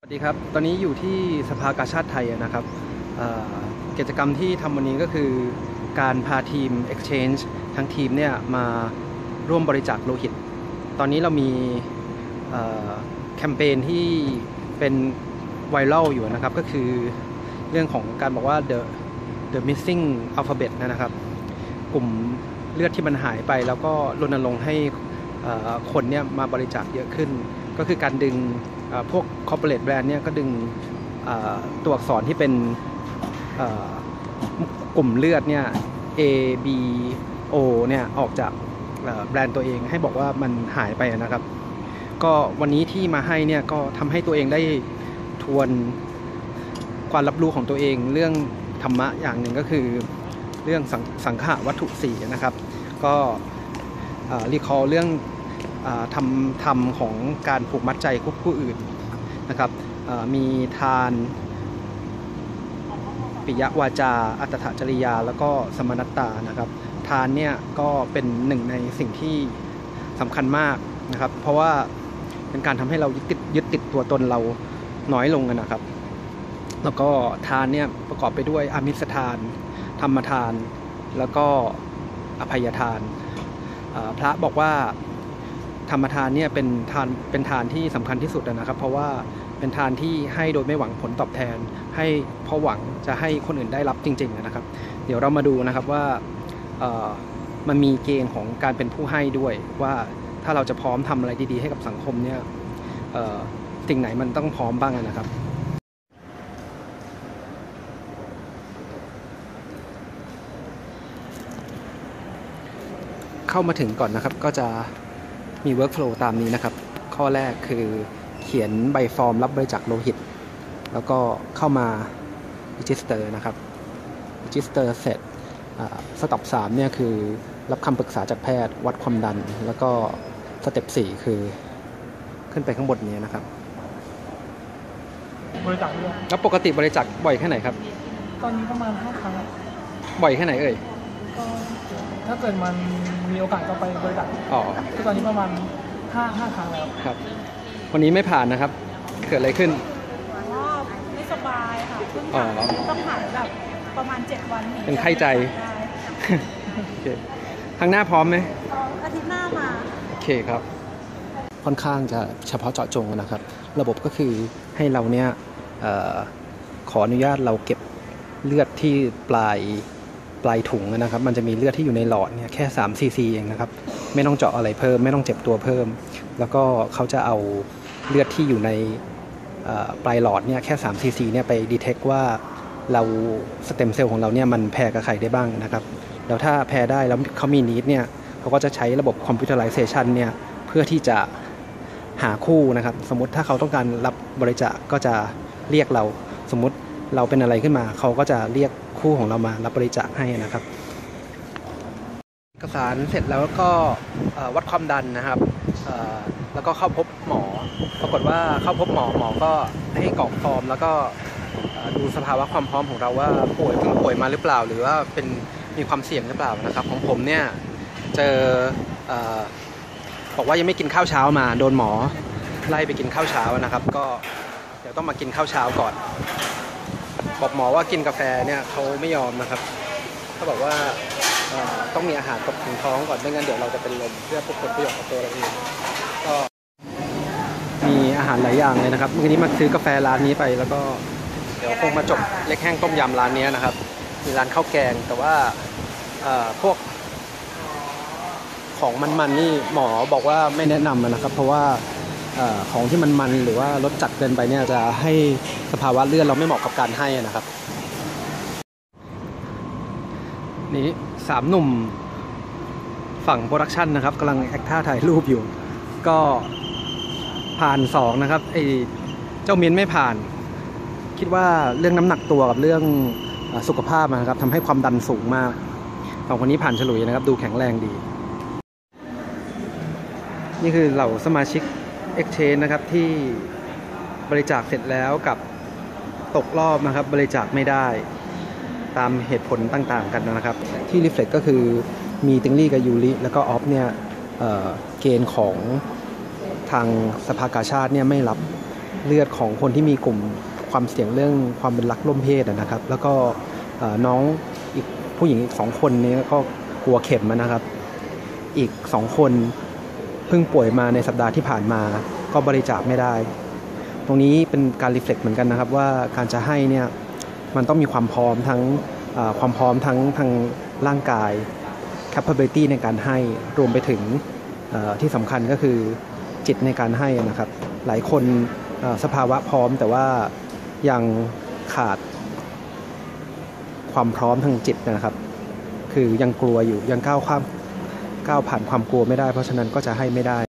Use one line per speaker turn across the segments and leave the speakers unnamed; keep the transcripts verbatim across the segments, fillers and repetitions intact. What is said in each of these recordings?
สวัสดีครับตอนนี้อยู่ที่สภากาชาดไทยนะครับกิจกรรมที่ทำวันนี้ก็คือการพาทีม Exchange ทั้งทีมเนี่ยมาร่วมบริจาคโลหิตตอนนี้เรามีแคมเปญที่เป็นไวรัลอยู่นะครับก็คือเรื่องของการบอกว่า the the missing alphabet นะครับกลุ่มเลือดที่มันหายไปแล้วก็รณรงค์ให้คนเนี่ยมาบริจาคเยอะขึ้นก็คือการดึงพวก corporate brand เนี่ยก็ดึงตัวอักษรที่เป็นกลุ่มเลือดเนี่ย A B O เนี่ยออกจากแบรนด์ตัวเองให้บอกว่ามันหายไปนะครับก็วันนี้ที่มาให้เนี่ยก็ทำให้ตัวเองได้ทวนความรับรู้ของตัวเองเรื่องธรรมะอย่างหนึ่งก็คือเรื่องสังขารวัตถุสี่นะครับก็รีคอลเรื่องทำธรรมของการผูกมัดใจผู้อื่นนะครับมีทานปิยวาจาอัตถจริยาแล้วก็สมนัตตานะครับทานเนี่ยก็เป็นหนึ่งในสิ่งที่สำคัญมากนะครับเพราะว่าเป็นการทำให้เรายึดติดยึดติดตัวตนเราน้อยลงนะครับแล้วก็ทานเนี่ยประกอบไปด้วยอามิสทานธรรมทานแล้วก็อภัยทานพระบอกว่าธรรมทานเนี่ยเป็นทานเป็นทานที่สำคัญที่สุดนะครับเพราะว่าเป็นทานที่ให้โดยไม่หวังผลตอบแทนให้เพราะหวังจะให้คนอื่นได้รับจริงๆนะครับเดี๋ยวเรามาดูนะครับว่ามันมีเกณฑ์ของการเป็นผู้ให้ด้วยว่าถ้าเราจะพร้อมทำอะไรดีๆให้กับสังคมเนี่ยสิ่งไหนมันต้องพร้อมบ้างนะครับเข้ามาถึงก่อนนะครับก็จะมี workflow ตามนี้นะครับข้อแรกคือเขียนใบฟอร์มรับบริจาคโลหิตแล้วก็เข้ามา register นะครับ register เสร็จสเต็ปสามเนี่ยคือรับคำปรึกษาจากแพทย์วัดความดันแล้วก็สเต็ปสี่คือขึ้นไปข้างบนนี้นะครับ
บริจาคเลือด
แล้วปกติบริจาคบ่อยแค่ไหนครับ
ตอนนี้ประมาณห้าครั้ง
บ่อยแค่ไหนเอ่ย
ก็ถ้าเกิดมันมีโอกาสก็ไปบริจาค
อ๋อ
ก็ตอนนี้ประมาณห้า ห้าครั้งแล้ว
ครับวันนี้ไม่ผ่านนะครับเกิดอะไรขึ้น
อ๋อไม่สบายค่ะเพิ่งผ่านต้องผ่านแบบประมาณเจ็ดวัน
เป็นไข้ใจโอเคครั้งหน้าพร้อมไหม
อาทิตย์หน้ามา
โอเคครับค่อนข้างจะเฉพาะเจาะจงนะครับระบบก็คือให้เราเนี่ยอขออนุญาตเราเก็บเลือดที่ปลายปลายถุงนะครับมันจะมีเลือดที่อยู่ในหลอดเนี่ยแค่สามซีซีเองนะครับไม่ต้องเจาะอะไรเพิ่มไม่ต้องเจ็บตัวเพิ่มแล้วก็เขาจะเอาเลือดที่อยู่ในปลายหลอดเนี่ยแค่สามซีซีเนี่ยไปดีเทคว่าเราสเต็มเซลล์ของเราเนี่ยมันแพร่กับใครได้บ้างนะครับแล้วถ้าแพร่ได้แล้วเขามีนีดเนี่ยเขาก็จะใช้ระบบคอมพิวเตอร์ไลเซชันเนี่ยเพื่อที่จะหาคู่นะครับสมมติถ้าเขาต้องการรับบริจาคก็จะเรียกเราสมมติเราเป็นอะไรขึ้นมาเขาก็จะเรียกคู่ของเรามารับบริจาคให้นะครับเอกสารเสร็จแล้วก็วัดความดันนะครับแล้วก็เข้าพบหมอปรากฏว่าเข้าพบหมอหมอก็ให้กรอกฟอร์มแล้วก็ดูสภาวะความพร้อมของเราว่าป่วยเพิ่งป่วยมาหรือเปล่าหรือว่าเป็นมีความเสี่ยงหรือเปล่านะครับของผมเนี่ยเจอบอกว่ายังไม่กินข้าวเช้ามาโดนหมอไล่ไปกินข้าวเช้านะครับก็เดี๋ยวต้องมากินข้าวเช้าก่อนบอกหมอว่ากินกาแฟเนี่ยเขาไม่ยอมนะครับเขาบอกว่าต้องมีอาหารตกถึงท้องก่อนไม่งั้นเดี๋ยวเราจะเป็นลมเพื่อผลประโยชน์กับตัวเราเองก็มีอาหารหลายอย่างเลยนะครับเมื่อกี้มาซื้อกาแฟร้านนี้ไปแล้วก็เดี๋ยวคงมาจบเล็กแห้งต้มยำร้านนี้นะครับมีร้านข้าวแกงแต่ว่าพวกของมันๆนี่หมอบอกว่าไม่แนะนำนะครับเพราะว่าของที่มันมันหรือว่ารสจัดเกินไปเนี่ยจะให้สภาวะเลือดเราไม่เหมาะกับการให้นะครับนี่สามหนุ่มฝั่งโปรดักชันนะครับกำลังแอคท่าถ่ายรูปอยู่ก็ผ่านสองนะครับไอ้เจ้ามินไม่ผ่านคิดว่าเรื่องน้ำหนักตัวกับเรื่องสุขภาพนะครับทำให้ความดันสูงมากสองคนนี้ผ่านฉลุยนะครับดูแข็งแรงดีนี่คือเหล่าสมาชิกExchange นะครับที่บริจาคเสร็จแล้วกับตกรอบนะครับบริจาคไม่ได้ตามเหตุผลต่างๆกันนะครับที่รีเฟล็กก็คือมีติงลี่กับยูริแล้วก็ออฟเนี่ย เ, เกณฑ์ของทางสภากาชาดเนี่ยไม่รับเลือดของคนที่มีกลุ่มความเสี่ยงเรื่องความเป็นรักร่วมเพศนะครับแล้วก็น้องอีกผู้หญิงอีกสองคนนี้ก็กลัวเข็มนะครับอีกสองคนเพิ่งป่วยมาในสัปดาห์ที่ผ่านมาก็บริจาคไม่ได้ตรงนี้เป็นการรีเฟล็กเหมือนกันนะครับว่าการจะให้เนี่ยมันต้องมีความพร้อมทั้งความพร้อมทั้งทางร่างกาย capability ในการให้รวมไปถึงที่สำคัญก็คือจิตในการให้นะครับหลายคนสภาวะพร้อมแต่ว่ายังขาดความพร้อมทางจิตนะครับคือยังกลัวอยู่ยังก้าวข้ามก้าวผ่านความกลัวไม่ได้เพราะฉะนั้นก็จะให้ไม่ได้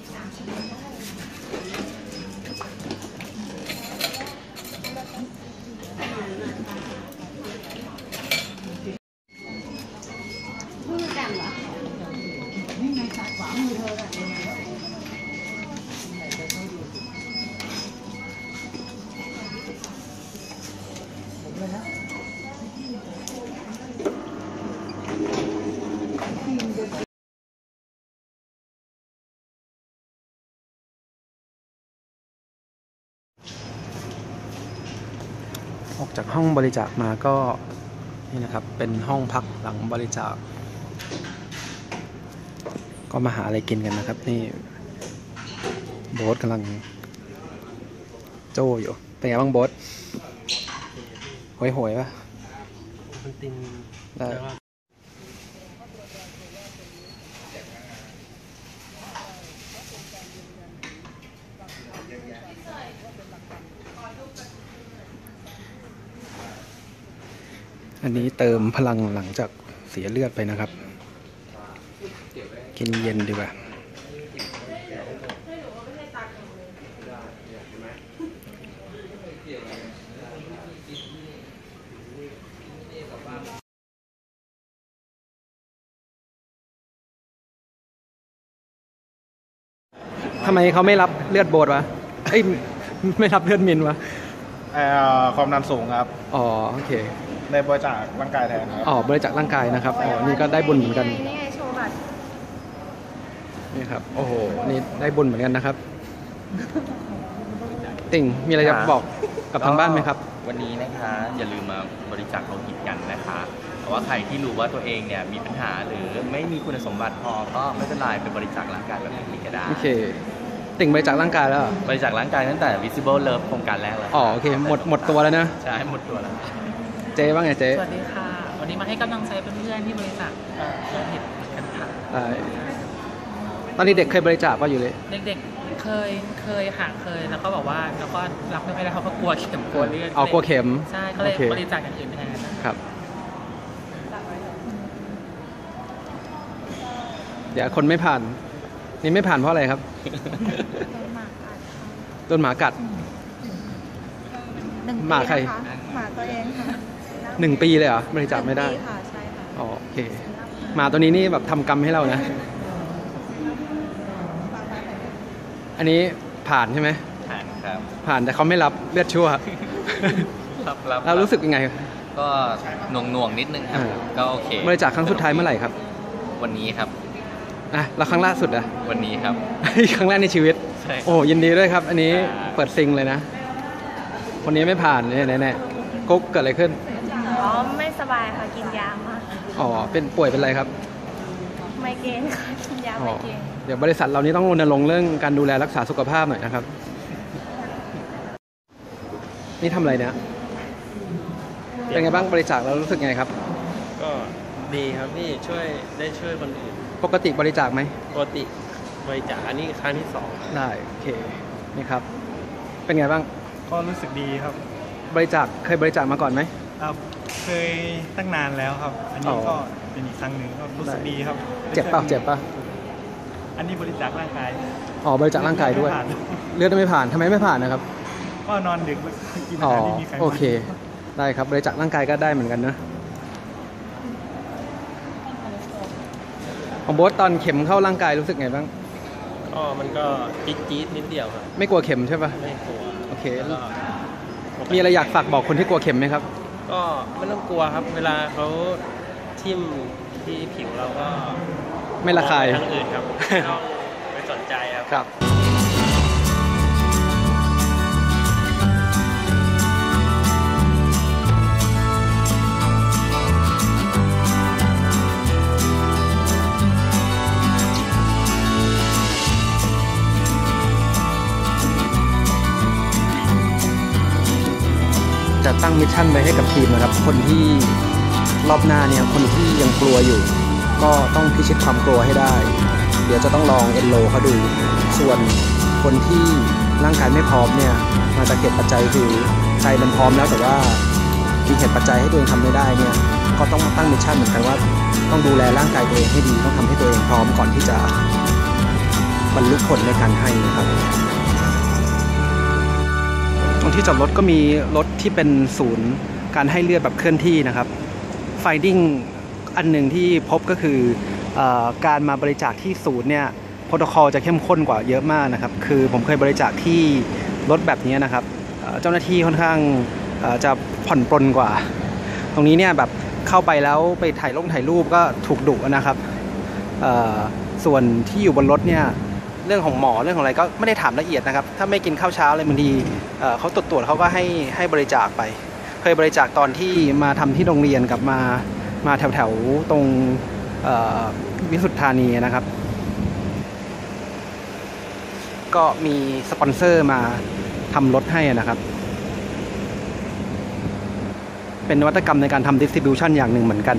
ออกจากห้องบริจาคมาก็นี่นะครับเป็นห้องพักหลังบริจาคก็มาหาอะไรกินกันนะครับนี่โบ๊ทกำลังโจ้อยู่เป็นไงบ้างโบ๊ทโหยโหยป่ะมันติงได้อันนี้เติมพลังหลังจากเสียเลือดไปนะครับกินเย็นดีกว่าทำไมเขาไม่รับเลือดโบสวะเอ้ยไม่รับเลือดมินวะ
ความดันสูงครับ
อ๋อโอเค
ในบริจาคร่างกายแทนครับ
อ๋อบริจาคร่างกายนะครับอ๋อนี่ก็ได้บุญเหมือนกัน
นี่ไงโชว์บัตร
นี่ครับโอ้โหนี่ได้บุญเหมือนกันนะครับติ่งมีอะไรจะบอกกับทางบ้านไหมครับ
วันนี้นะคะอย่าลืมมาบริจาคโลหิตกันนะคะแต่ว่าใครที่รู้ว่าตัวเองเนี่ยมีปัญหาหรือไม่มีคุณสมบัติพอก็ไม่เป็นไรไปบริจาคร่างกายแบบนี้ก็ได้
โอเคติ่งบริจาคร่างกายแล้ว
บริจาคร่างกายตั้งแต่ Visible Love โครงการแรกแล้ว
อ๋อโอเคหมดหมดตัวแล้วนะ
ใช่หมดตัวแล้ว
เจ๊ว่าไงเจ๊
สวัสดีค่ะวันนี้มาให้กำลังใจเพื่อนๆที่บริจาคโลหิตกันค่ะ
ตอนนี้เด็กเคยบริจาคป่ะอยู่เลย
เด็กๆเคยเคยหาเคยแล้วก็บอกว่าแล้วก็รับไม่ได้เขาก็กลัวเข็มกลัวเลือด
เอากลัวเข็ม
ใช่ก็เลยบริจาคอย่างอื่นแทน
ครับเดี๋ยวคนไม่ผ่านนี่ไม่ผ่านเพราะอะไรครับโดนหมากัดหมาใคร
หมาตัวเองค่ะ
หนึ่งปีเลยเหรอบริจาคไม่ได้
ค่ะใช่ค่ะ
อ๋อโอเคหมาตัวนี้นี่แบบทำกรรมให้เรานะอันนี้ผ่านใช่ไหม
ผ่านครับ
ผ่านแต่เขาไม่รับเลือดชั่ว
รับรับ
เรารู้สึกยังไง
ก็หน่วงหน่วงนิดนึงครับก็โอเค
บริจาคครั้งสุดท้ายเมื่อไหร่ครับ
วันนี้ครับ
อ่ะแล้วครั้งล่าสุดอะ
วันนี้ครับ
ครั้งแรกในชีวิตโอ้ยินดีด้วยครับอันนี้เปิดซิงเลยนะคนนี้ไม่ผ่านเนี่ยแน่ๆกุ๊กเกิดอะไรขึ้น
อ๋อไม่สบายค่ะกินยามา
อ๋อเป็นป่วยเป็นอะไรครับ
ไมเกรนค่ะกินยาไมเกรน
เดี๋ยวบริษัทเรานี้ต้องรณรงค์เรื่องการดูแลรักษาสุขภาพหน่อยนะครับนี่ทำอะไรเนี่ยเป็นไงบ้างบริจาคแล้วรู้สึกไงครับ
ก็ดีครับพี่ช่วยได้ช่วยคนอื่น
ปกติบริจาคไหม
ปกติบริจาคอันนี้ครั้งที่สอง
ได้โอเคนี่ครับเป็นไงบ้าง
ก็รู้สึกดีครับ
บริจาคเคยบริจาคมาก่อนไหม
ครับเคยตั้งนานแล้วครับอันนี้ก็เป็นอีกครั้งหนึ่งก็รู้สึกดีครับ
เจ็บป่ะเจ็บป่ะ
อันนี้บริจาคร่างกาย
อ๋อบริจาคร่างกายด้วยเลือดไม่ผ่านทำไมไม่ผ่านนะครับ
ก็นอนดึกกินอาหารที่มีไขมัน
โอเคได้ครับบริจาคร่างกายก็ได้เหมือนกันนะของโบ๊ทตอนเข็มเข้าร่างกายรู้สึกไงบ้าง
ก็มันก็จี๊ดจี๊ดนิดเดียวครับ
ไม่กลัวเข็มใช่ป่ะ
ไม่กลัว
โอเคมีอะไรอยากฝากบอกคนที่กลัวเข็มไหมครับ
ก็ไม่ต้องกลัวครับเวลาเขาทิ่มที่ผิวเราก็
ไม่ระคาย
ทางอื่นครับไม่สนใจครับ
ครับจะตั้งมิชชั่นไว้ให้กับทีมนะครับคนที่รอบหน้าเนี่ยคนที่ยังกลัวอยู่ก็ต้องพิชิตความกลัวให้ได้เดี๋ยวจะต้องลองเอนโลเขาดูส่วนคนที่ร่างกายไม่พร้อมเนี่ยมาจากเหตุปัจจัยคือใจมันพร้อมแล้วแต่ว่ามีเหตุปัจจัยให้ตัวเองทำไม่ได้เนี่ยก็ต้องตั้งมิชชั่นเหมือนกันว่าต้องดูแลร่างกายตัวเองให้ดีต้องทำให้ตัวเองพร้อมก่อนที่จะบรรลุผลในการให้นะครับตรงที่จอดรถก็มีรถที่เป็นศูนย์การให้เลือดแบบเคลื่อนที่นะครับ Finding อันหนึ่งที่พบก็คือเอ่อการมาบริจาคที่ศูนย์เนี่ยโปรโตคอลจะเข้มข้นกว่าเยอะมากนะครับคือผมเคยบริจาคที่รถแบบนี้นะครับเจ้าหน้าที่ค่อนข้างจะผ่อนปลนกว่าตรงนี้เนี่ยแบบเข้าไปแล้วไปถ่ายลงถ่ายรูปก็ถูกดุนะครับส่วนที่อยู่บนรถเนี่ยเรื่องของหมอเรื่องของอะไรก็ไม่ได้ถามละเอียดนะครับถ้าไม่กินข้าวเช้าเลยบางทีเขาตรวจตรวจเขาก็ให้ให้บริจาคไปเคยบริจาคตอนที่มาทำที่โรงเรียนกับมามาแถวแถวตรงวิสุทธิธานีนะครับก็มีสปอนเซอร์มาทำรถให้นะครับเป็นนวัตกรรมในการทำ distribution อย่างหนึ่งเหมือนกัน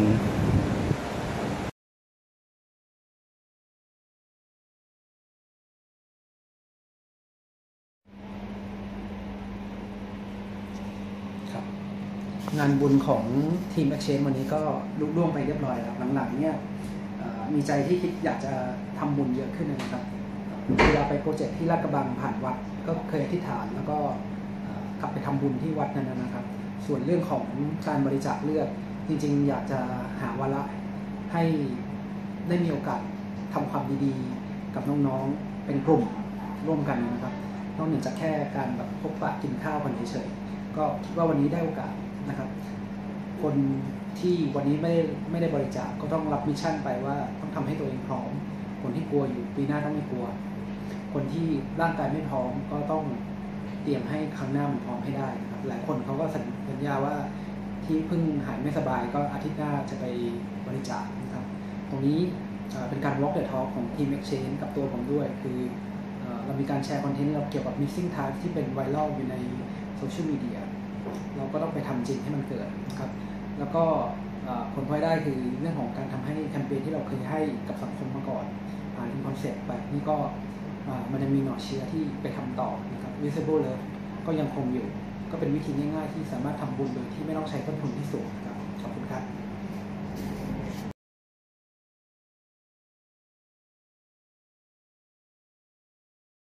งานบุญของทีม Exchange วันนี้ก็ลุล่วงไปเรียบร้อยแล้วหลังๆเนี่ยมีใจที่คิดอยากจะทำบุญเยอะขึ้นนะครับเวลาไปโปรเจกต์ที่ลาดกระบังผ่านวัดก็เคยอธิษฐานแล้วก็กลับไปทำบุญที่วัดนั้นนะครับส่วนเรื่องของการบริจาคเลือดจริงๆอยากจะหาวาระให้ได้มีโอกาสทำความดีๆกับน้องๆเป็นกลุ่มร่วมกันนะครับนอกจากแค่การแบบพบปะกินข้าวกันเฉยๆก็คิดว่าวันนี้ได้โอกาสนะครับคนที่วันนี้ไม่ได้ไม่ได้บริจาคก็ต้องรับมิชชั่นไปว่าต้องทำให้ตัวเองพร้อมคนที่กลัวอยู่ปีหน้าต้องไม่กลัวคนที่ร่างกายไม่พร้อมก็ต้องเตรียมให้ครั้งหน้ามันพร้อมให้ได้นะครับหลายคนเขาก็สัญญาว่าที่เพิ่งหายไม่สบายก็อาทิตย์หน้าจะไปบริจาคนะครับตรงนี้เป็นการ walk the talk ของทีม Exchange กับตัวผมด้วยคือเรามีการแชร์คอนเทนต์เกี่ยวกับ missing task ที่เป็นไวรัลอยู่ในโซเชียลมีเดียเราก็ต้องไปทำจริงให้มันเกิดนะครับแล้วก็ผลพลอยได้คือเรื่องของการทำให้แคมเปญที่เราเคยให้กับสังคมมาก่อนผ่านคอนเซ็ปต์ไปนี่ก็มันจะมีหน่อเชื้อที่ไปทำต่อนะครับ Visible Love ก็ยังคงอยู่ก็เป็นวิธีง่ายๆที่สามารถทำบุญโดยที่ไม่ต้องใช้ต้นทุนที่สูงครับขอบคุณครับ